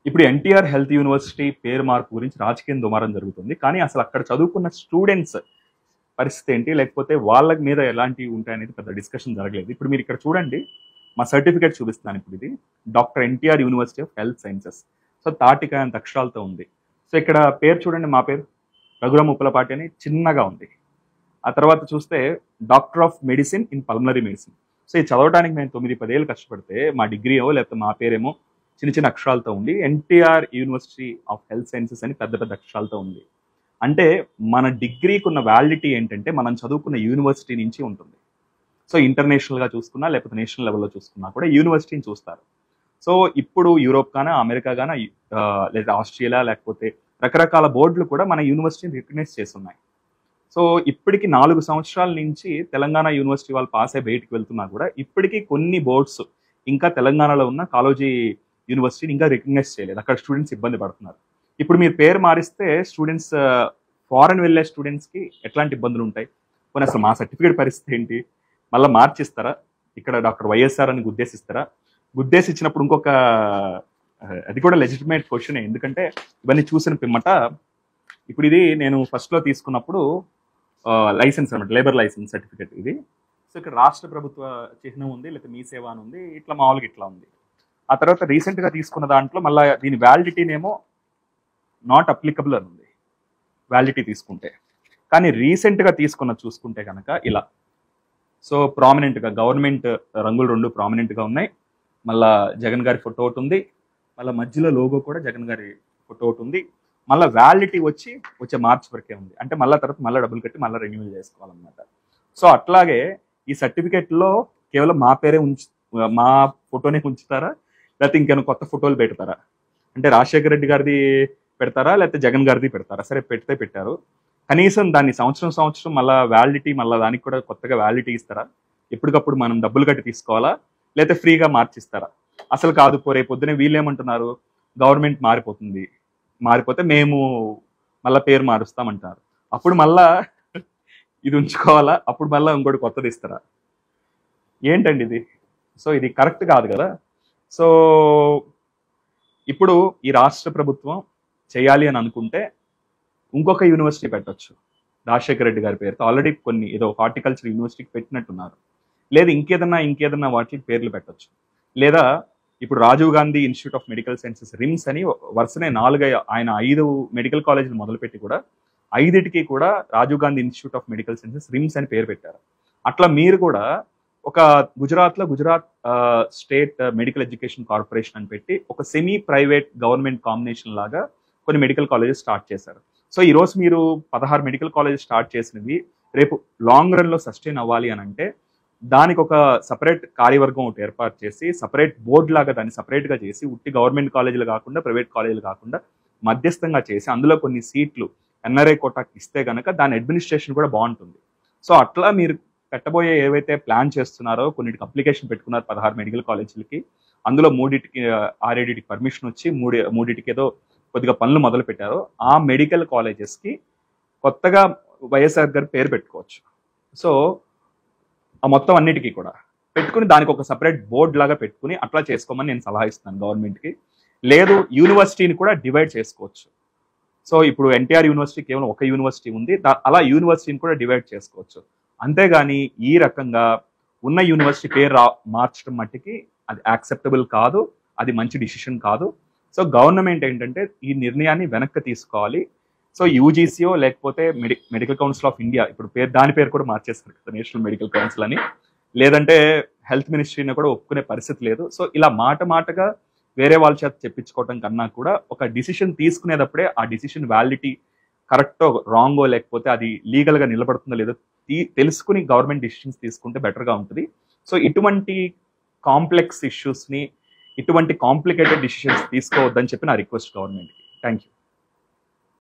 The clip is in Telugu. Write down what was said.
ఇప్పుడు ఎన్టీఆర్ హెల్త్ యూనివర్సిటీ పేరు మార్పు గురించి రాజకీయం దుమారం జరుగుతుంది. కానీ అసలు అక్కడ చదువుకున్న స్టూడెంట్స్ పరిస్థితి ఏంటి? లేకపోతే వాళ్ళ మీద ఎలాంటివి ఉంటాయనేది పెద్ద డిస్కషన్ జరగలేదు. ఇప్పుడు మీరు ఇక్కడ చూడండి, మా సర్టిఫికేట్ చూపిస్తున్నాను. ఇప్పుడు ఇది doctor NTR university of health sciences. So తాటికాయ అంత అక్షరాలతో ఉంది. సో ఇక్కడ పేరు చూడండి, మా పేరు రఘురామ్ ఉప్పలపాటి అని చిన్నగా ఉంది. ఆ తర్వాత చూస్తే doctor of medicine in pulmonary medicine. So ఇది చదవడానికి మేము 9-10 ఏళ్ళు కష్టపడితే మా డిగ్రీ ఏమో లేకపోతే మా పేరేమో చిన్న చిన్న అక్షరాలతో ఉండి NTR university of health sciences అని పెద్ద పెద్ద అక్షరాలతో ఉంది. అంటే మన డిగ్రీకి ఉన్న వ్యాలిడిటీ ఏంటంటే మనం చదువుకున్న యూనివర్సిటీ నుంచి ఉంటుంది. సో ఇంటర్నేషనల్గా చూసుకున్నా లేకపోతే నేషనల్ లెవెల్లో చూసుకున్నా కూడా యూనివర్సిటీని చూస్తారు. సో ఇప్పుడు యూరోప్ గానా అమెరికా గానా లేదా ఆస్ట్రేలియా లేకపోతే రకరకాల బోర్డులు కూడా మన యూనివర్సిటీని రికగ్నైజ్ చేస్తున్నాయి. సో ఇప్పటికి 4 సంవత్సరాల నుంచి తెలంగాణ యూనివర్సిటీ వాళ్ళు పాస్ అయ్యి బయటికి వెళ్తున్నా కూడా ఇప్పటికీ కొన్ని బోర్డ్స్ ఇంకా తెలంగాణలో ఉన్న కాలేజీ యూనివర్సిటీని ఇంకా రికగ్నైజ్ చేయలేదు. అక్కడ స్టూడెంట్స్ ఇబ్బంది పడుతున్నారు. ఇప్పుడు మీరు పేరు మారిస్తే స్టూడెంట్స్ ఫారెన్ వెళ్ళే స్టూడెంట్స్కి ఎట్లాంటి ఇబ్బందులు ఉంటాయి? పోనీ అసలు మా సర్టిఫికేట్ పరిస్థితి ఏంటి? మళ్ళీ మార్చిస్తారా? ఇక్కడ డాక్టర్ వైఎస్ఆర్ అని గుద్దేసిస్తారా? గుద్దేసిచ్చినప్పుడు ఇంకొక అది కూడా లెజిటిమేట్ క్వశ్చనే. ఎందుకంటే ఇవన్నీ చూసిన పిమ్మట ఇప్పుడు ఇది నేను ఫస్ట్లో తీసుకున్నప్పుడు లైసెన్స్ అనమాట, లేబర్ లైసెన్స్ సర్టిఫికేట్ ఇది. సో ఇక్కడ రాష్ట్ర ప్రభుత్వ చిహ్నం ఉంది, లేకపోతే మీ సేవ అని ఉంది, ఇట్లా మామూలుగా ఇట్లా ఉంది. ఆ తర్వాత రీసెంట్గా తీసుకున్న దాంట్లో మళ్ళీ దీని వ్యాలిడిటీనేమో నాట్ అప్లికబుల్ అని ఉంది వ్యాలిడిటీ తీసుకుంటే. కానీ రీసెంట్గా తీసుకున్న చూసుకుంటే కనుక ఇలా. సో ప్రామినెంట్గా గవర్నమెంట్ రంగులు 2 ప్రామినెంట్గా ఉన్నాయి. మళ్ళీ జగన్ గారి ఫోటో ఒకటి ఉంది, మళ్ళీ మధ్యలో లోగో కూడా జగన్ గారి ఫోటో ఒకటి ఉంది. మళ్ళీ వ్యాలిడిటీ వచ్చే మార్చ్ వరకే ఉంది. అంటే మళ్ళీ తర్వాత మళ్ళీ డబ్బులు కట్టి మళ్ళీ రెన్యూవల్ చేసుకోవాలన్నమాట. సో అట్లాగే ఈ సర్టిఫికేట్లో కేవలం మా పేరే మా ఫోటోనే ఉంచుతారా, లేకపోతే ఇంకేమైనా కొత్త ఫోటోలు పెడతారా? అంటే రాజశేఖర రెడ్డి గారిది పెడతారా, లేకపోతే జగన్ గారిది పెడతారా? సరే పెడితే పెట్టారు, కనీసం దాన్ని సంవత్సరం మళ్ళీ వ్యాలిడిటీ మళ్ళీ దానికి కూడా కొత్తగా వ్యాలిడిటీ ఇస్తారా? ఎప్పటికప్పుడు మనం డబ్బులు కట్టి తీసుకోవాలా, లేకపోతే ఫ్రీగా మార్చిస్తారా? అసలు కాదు. రేపు పొద్దునే వీళ్ళు ఏమంటున్నారు, గవర్నమెంట్ మారిపోతే మేము మళ్ళీ పేరు మారుస్తామంటారు. అప్పుడు మళ్ళా ఇది ఉంచుకోవాలా, అప్పుడు మళ్ళీ ఇంకోటి కొత్తది ఇస్తారా? ఏంటండి ఇది? సో ఇది కరెక్ట్ కాదు కదా. సో ఇప్పుడు ఈ రాష్ట్ర ప్రభుత్వం చేయాలి అని అనుకుంటే ఇంకొక యూనివర్సిటీ పెట్టచ్చు రాజశేఖర రెడ్డి గారి పేరుతో. ఆల్రెడీ కొన్ని ఏదో హార్టికల్చర్ యూనివర్సిటీకి పెట్టినట్టున్నారు. లేదా ఇంకేదన్నా వాటికి పేర్లు పెట్టచ్చు. లేదా ఇప్పుడు Rajiv Gandhi institute of medical sciences RIMS అని వరుసనే 5 మెడికల్ కాలేజీలు మొదలుపెట్టి కూడా 5టికి కూడా Rajiv Gandhi institute of medical sciences RIMS అని పేరు పెట్టారు. అట్లా మీరు కూడా ఒక Gujarat state medical education corporation అని పెట్టి ఒక సెమీ ప్రైవేట్ గవర్నమెంట్ కాంబినేషన్ లాగా కొన్ని మెడికల్ కాలేజెస్ స్టార్ట్ చేశారు. సో ఈరోజు మీరు 16 మెడికల్ కాలేజెస్ స్టార్ట్ చేసినవి రేపు లాంగ్ రన్లో సస్టైన్ అవ్వాలి అని అంటే దానికి ఒక సపరేట్ కార్యవర్గం ఒకటి ఏర్పాటు చేసి సపరేట్ బోర్డు లాగా దాన్ని సపరేట్గా చేసి ఉట్టి గవర్నమెంట్ కాలేజీలు కాకుండా ప్రైవేట్ కాలేజీలు కాకుండా మధ్యస్థంగా చేసి అందులో కొన్ని సీట్లు ఎన్ఆర్ఐ కోటాకి ఇస్తే కనుక దాని అడ్మినిస్ట్రేషన్ కూడా బాగుంటుంది. సో అట్లా మీరు పెట్టబోయే ఏవైతే ప్లాన్ చేస్తున్నారో కొన్నిటికి అప్లికేషన్ పెట్టుకున్నారు 16 మెడికల్ కాలేజీలకి. అందులో 3టికి 6-7టికి పర్మిషన్ వచ్చి 3టికి ఏదో కొద్దిగా పనులు మొదలు పెట్టారో ఆ మెడికల్ కాలేజెస్కి కొత్తగా వైఎస్ఆర్ గారి పేరు పెట్టుకోవచ్చు. సో ఆ మొత్తం అన్నిటికీ కూడా పెట్టుకుని దానికి ఒక సపరేట్ బోర్డు లాగా పెట్టుకుని అట్లా చేసుకోమని నేను సలహా ఇస్తున్నాను గవర్నమెంట్కి. లేదు యూనివర్సిటీని కూడా డివైడ్ చేసుకోవచ్చు. సో ఇప్పుడు ఎన్టీఆర్ యూనివర్సిటీ కేవలం ఒక యూనివర్సిటీ ఉంది, అలా యూనివర్సిటీని కూడా డివైడ్ చేసుకోవచ్చు. అంతేగాని ఈ రకంగా ఉన్న యూనివర్సిటీ పేరు మార్చడం మట్టికి అది యాక్సెప్టబుల్ కాదు, అది మంచి డిసిషన్ కాదు. సో గవర్నమెంట్ ఏంటంటే ఈ నిర్ణయాన్ని వెనక్కి తీసుకోవాలి. సో యూజీసీఓ లేకపోతే మెడికల్ కౌన్సిల్ ఆఫ్ ఇండియా, ఇప్పుడు దాని పేరు కూడా మార్చేస్తారు కదా నేషనల్ మెడికల్ కౌన్సిల్ అని, లేదంటే హెల్త్ మినిస్ట్రీని కూడా ఒప్పుకునే పరిస్థితి లేదు. సో ఇలా మాటగా వేరే వాళ్ళ చేత చెప్పించుకోవటం కన్నా కూడా ఒక డిసిషన్ తీసుకునేటప్పుడే ఆ డిసిషన్ వ్యాలిడిటీ కరెక్టో రాంగో లేకపోతే అది లీగల్గా నిలబడుతుందో లేదో తెలుసుకుని గవర్నమెంట్ డిసిషన్స్ తీసుకుంటే బెటర్గా ఉంటుంది. సో ఇటువంటి కాంప్లెక్స్ ఇష్యూస్ని, ఇటువంటి కాంప్లికేటెడ్ డిసిషన్స్ తీసుకోవద్దని చెప్పి నా రిక్వెస్ట్ గవర్నమెంట్కి. Thank you.